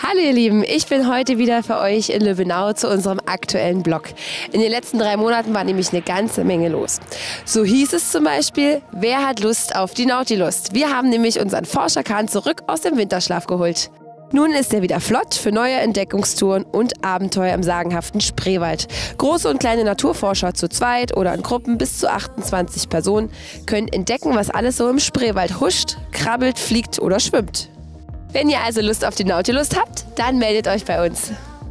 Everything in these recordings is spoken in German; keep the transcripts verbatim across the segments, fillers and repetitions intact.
Hallo ihr Lieben, ich bin heute wieder für euch in Lübbenau zu unserem aktuellen Blog. In den letzten drei Monaten war nämlich eine ganze Menge los. So hieß es zum Beispiel, wer hat Lust auf die Nautilust? Wir haben nämlich unseren Forscherkahn zurück aus dem Winterschlaf geholt. Nun ist er wieder flott für neue Entdeckungstouren und Abenteuer im sagenhaften Spreewald. Große und kleine Naturforscher zu zweit oder in Gruppen bis zu achtundzwanzig Personen können entdecken, was alles so im Spreewald huscht, krabbelt, fliegt oder schwimmt. Wenn ihr also Lust auf die Nautilust habt, dann meldet euch bei uns.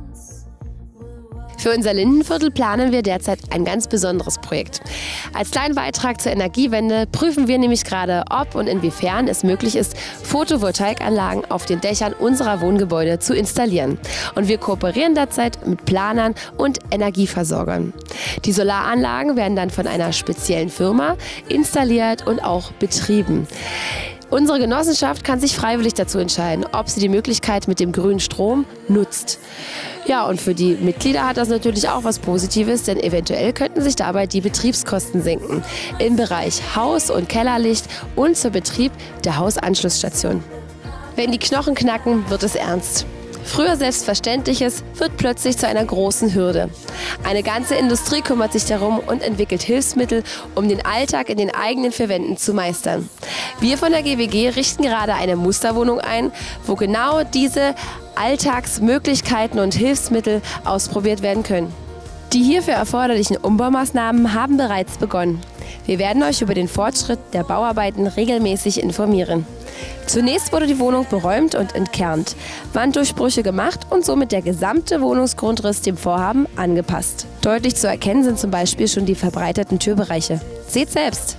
Für unser Lindenviertel planen wir derzeit ein ganz besonderes Projekt. Als kleinen Beitrag zur Energiewende prüfen wir nämlich gerade, ob und inwiefern es möglich ist, Photovoltaikanlagen auf den Dächern unserer Wohngebäude zu installieren. Und wir kooperieren derzeit mit Planern und Energieversorgern. Die Solaranlagen werden dann von einer speziellen Firma installiert und auch betrieben. Unsere Genossenschaft kann sich freiwillig dazu entscheiden, ob sie die Möglichkeit mit dem grünen Strom nutzt. Ja, und für die Mitglieder hat das natürlich auch was Positives, denn eventuell könnten sich dabei die Betriebskosten senken im Bereich Haus- und Kellerlicht und zur Betrieb der Hausanschlussstation. Wenn die Knochen knacken, wird es ernst. Früher Selbstverständliches wird plötzlich zu einer großen Hürde. Eine ganze Industrie kümmert sich darum und entwickelt Hilfsmittel, um den Alltag in den eigenen vier Wänden zu meistern. Wir von der G W G richten gerade eine Musterwohnung ein, wo genau diese Alltagsmöglichkeiten und Hilfsmittel ausprobiert werden können. Die hierfür erforderlichen Umbaumaßnahmen haben bereits begonnen. Wir werden euch über den Fortschritt der Bauarbeiten regelmäßig informieren. Zunächst wurde die Wohnung beräumt und entkernt, Wanddurchbrüche gemacht und somit der gesamte Wohnungsgrundriss dem Vorhaben angepasst. Deutlich zu erkennen sind zum Beispiel schon die verbreiterten Türbereiche. Seht selbst!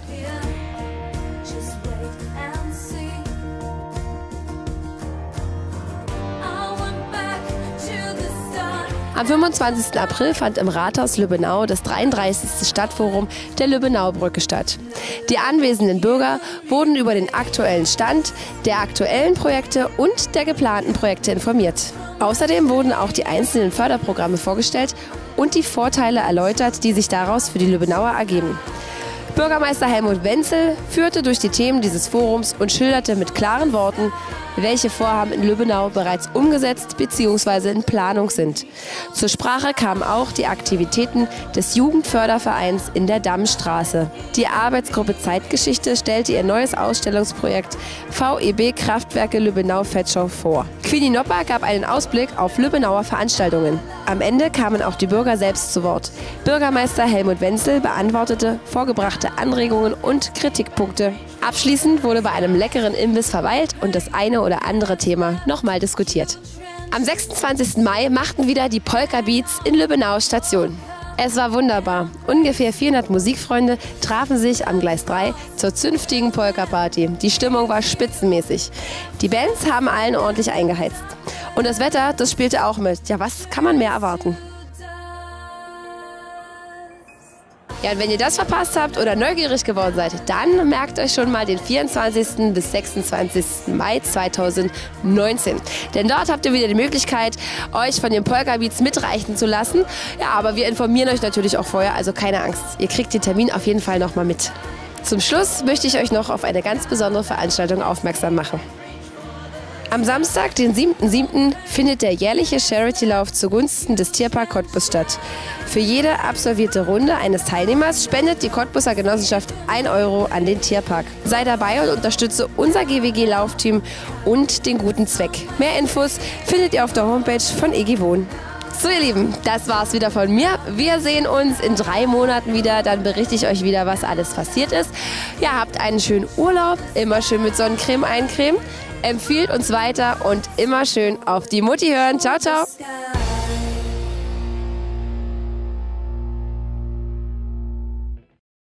Am fünfundzwanzigsten April fand im Rathaus Lübbenau das dreiunddreißigste Stadtforum der Lübbenaubrücke statt. Die anwesenden Bürger wurden über den aktuellen Stand der aktuellen Projekte und der geplanten Projekte informiert. Außerdem wurden auch die einzelnen Förderprogramme vorgestellt und die Vorteile erläutert, die sich daraus für die Lübbenauer ergeben. Bürgermeister Helmut Wenzel führte durch die Themen dieses Forums und schilderte mit klaren Worten, welche Vorhaben in Lübbenau bereits umgesetzt bzw. in Planung sind. Zur Sprache kamen auch die Aktivitäten des Jugendfördervereins in der Dammstraße. Die Arbeitsgruppe Zeitgeschichte stellte ihr neues Ausstellungsprojekt V E B Kraftwerke Lübbenau-Vetschau vor. Queenie Nopper gab einen Ausblick auf Lübbenauer Veranstaltungen. Am Ende kamen auch die Bürger selbst zu Wort. Bürgermeister Helmut Wenzel beantwortete vorgebrachte Anregungen und Kritikpunkte. Abschließend wurde bei einem leckeren Imbiss verweilt und das eine oder andere Thema nochmal diskutiert. Am sechsundzwanzigsten Mai machten wieder die Polka Beats in Lübbenau Station. Es war wunderbar. Ungefähr vierhundert Musikfreunde trafen sich am Gleis drei zur zünftigen Polka-Party. Die Stimmung war spitzenmäßig. Die Bands haben allen ordentlich eingeheizt. Und das Wetter, das spielte auch mit. Ja, was kann man mehr erwarten? Ja, und wenn ihr das verpasst habt oder neugierig geworden seid, dann merkt euch schon mal den vierundzwanzigsten bis sechsundzwanzigsten Mai zweitausendneunzehn. Denn dort habt ihr wieder die Möglichkeit, euch von den Polka Beats mitreichen zu lassen. Ja, aber wir informieren euch natürlich auch vorher, also keine Angst. Ihr kriegt den Termin auf jeden Fall nochmal mit. Zum Schluss möchte ich euch noch auf eine ganz besondere Veranstaltung aufmerksam machen. Am Samstag, den siebten siebten findet der jährliche Charity-Lauf zugunsten des Tierpark Cottbus statt. Für jede absolvierte Runde eines Teilnehmers spendet die Cottbuser Genossenschaft ein Euro an den Tierpark. Sei dabei und unterstütze unser G W G-Laufteam und den guten Zweck. Mehr Infos findet ihr auf der Homepage von E G Wohn. So ihr Lieben, das war's wieder von mir. Wir sehen uns in drei Monaten wieder, dann berichte ich euch wieder, was alles passiert ist. Ja, habt einen schönen Urlaub, immer schön mit Sonnencreme eincremen. Empfiehlt uns weiter und immer schön auf die Mutti hören. Ciao, ciao.